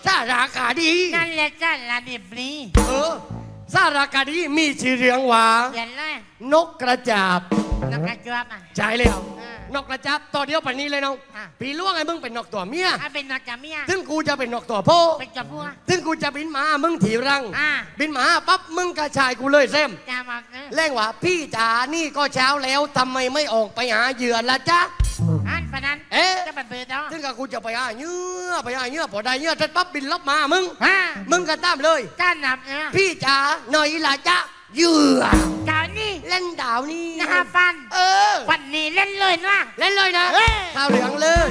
สารคดีนั่นแหละสารดิบนี้สารคดีมีชื่อเรียงว่าเห็นเลยนกกระจาบนกกระจาบใช่เลยนกกระจาบตัวเดียวปนนี้เลยน้องพี่ล่วงไอ้มึงเป็นนกตัวเมียเป็นนกตัวเมียถึงกูจะเป็นนกตัวพ่อเป็นตัวพ่อถึงกูจะบินมามึงถีรังบินมาปั๊บมึงกระชายกูเลยเซมเร่งว่าพี่จ๋านี่ก็เช้าแล้วทำไมไม่ออกไปหาเหยื่อละจ๊ะอันพนันจะเป็นเบอร์ต่อถึงกับกูจะไปหาเหยื่อพอได้เหยื่อเสร็จปั๊บบินลับมามึงก็ตามเลยก้านนับพี่จ๋าหน่อยละจ๊ะเหยื่อดาวนี่เล่นดาวนี่นะฟันวันนี้เล่นเลยนะเล่นเลยนะข้าวเหลืองเลย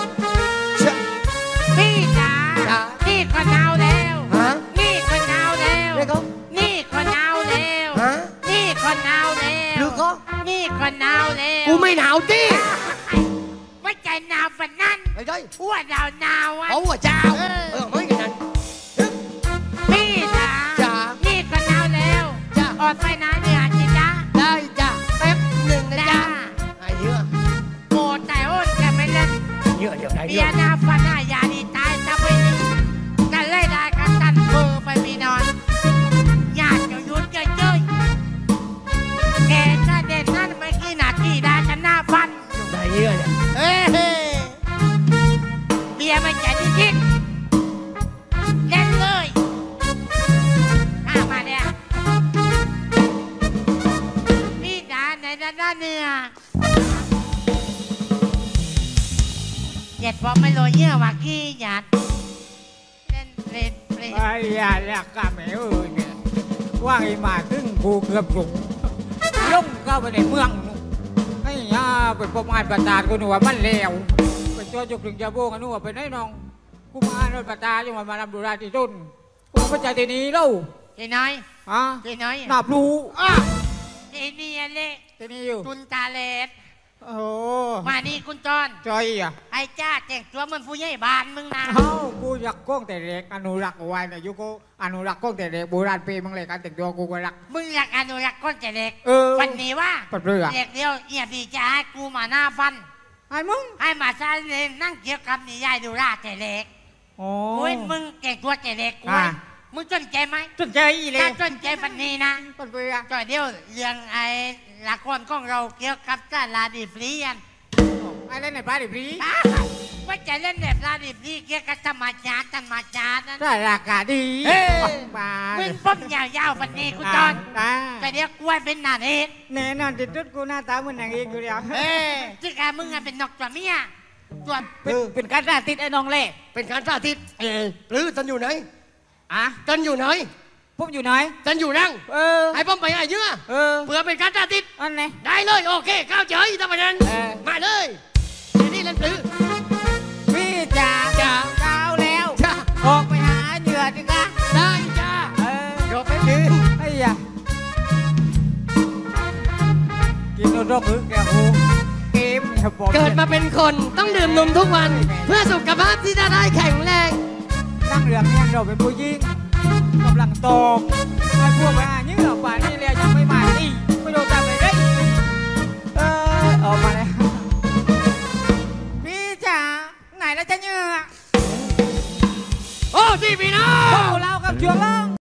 พี่จ๋านี่ก็หนาวแล้วนี่ก็หนาวแล้วนี่ก็หนาวแล้วนี่ก็หนาวแล้วหรือก็นี่ก็หนาวแล้วกูไม่หนาวดิไม่ใจหนาวฝันนั้นไม่ได้อ้วนหนาวอ่ะเอาหัวเจ้าไม่กันนั้นพี่จ๋านี่ก็หนาวแล้วอดไปนะเนี่ยจิจ๊ะได้จ้ะแป๊บหนึ่งนะจ๊ะไอ้เหี้ยโกรธแต่อ้นจะไม่เล่นเหี้ยเดี๋ยวไหนเบียร์หน้าฟันหน้ายาดีตายจะไปนี่กันเลยได้กันตันเบอร์ไปมีนอนญาติจะยุ่นเจ้ยแกจะเด่นนั่นไม่กี่นาทีได้กันหน้าฟันไอ้เหี้ยเนี่ยเบียร์ไม่ใจที่คิดเล่นเลยมาเนี่ยพี่จ๋าในด้านเนื้อเหยียดพอไม่โรยเยื่อว่ากี้หยัดเล่นไอ้ยาเรียกกะแมวเนี่ยว่าไอ้มาถึงกูเกือบหลงย่งเข้าไปในเมืองไอ้ยาเป็นประมาณประจานกูหนูว่ามันเลวเป็นตัวจุกถึงจะโบกันหนูว่าเป็นไอ้น้องกูมาโดนประจานยังมานำดูราที่ต้นกูไม่ใจทีนี้เล่าทีน้อยทีน้อยนับรู้ทีนี้เละทีนี้อยู่ตุนตาเล็ดโอ้มานี่คุณจอนจอยอ่ะไอ้จ้าแต่งตัวมันผู้ใหญ่บ้านมึงนะกูอยากก้องแต่เด็กอนุรักษ์เอาไว้นะยุกูอนุรักษ์ก้องแต่เด็กโบราณปีมึงเลยการแต่งตัวกูก็รักมึงอยากอนุรักษ์ก้องแต่เด็กวันนี้ว่าเด็กเดียวเอียบดีจะให้กูมาหน้าฟันไอ้มึงให้มาซาเลนนั่งเกี่ยวกับนิยายดูราแต่เด็กโอ้ยมึงเก่งตัวแต่เด็กกูมึงจนใจไหมจนใจเลยจนใจฟันนี้นะจ่อยเดียวเรื่องไอ้ละครของเราเกี่ยวกับการลาดิฟรีอันไอ้เล่นในปลาดิบรีว่าจะเล่นแบบลาดิฟรีเกี่ยวกับธรรมชาตินั่นได้ราคาดีมึงป้อมยาวๆฟันนี้กูจอนแต่เดี๋ยวกล้วยเป็นหน้าเอกแน่นอนติดตุดกูหน้าตาเหมือนนางเอกอยู่แล้วที่การมึงเป็นนกตัวเมียตัวเป็นการสาธิตไอ้น้องเล่เป็นการสาธิตหรือตันอยู่ไหนตันอยู่ไหนผมอยู่ไหนตันอยู่นั่งให้ผมไปไอ้เยื่อเผื่อเป็นการสาธิตอันไหนได้เลยโอเคก้าวเฉยทำไมนั้นมาเลยนี่เล่นปลื้พี่จ๋าก้าวแล้วออกไปหาเหยื่อดิคะได้จ้าโยกไปยืนไอ้ยากินนมหรือแกหูเกิดมาเป็นคนต้องดื่มนมทุกวันเพื่อสุขภาพที่จะได้แข็งแรงนั่งเรือเนี่ยเราเป็นผู้หญิงกำลังโตให้พวกไปหาเหยื่อป่านี่เลย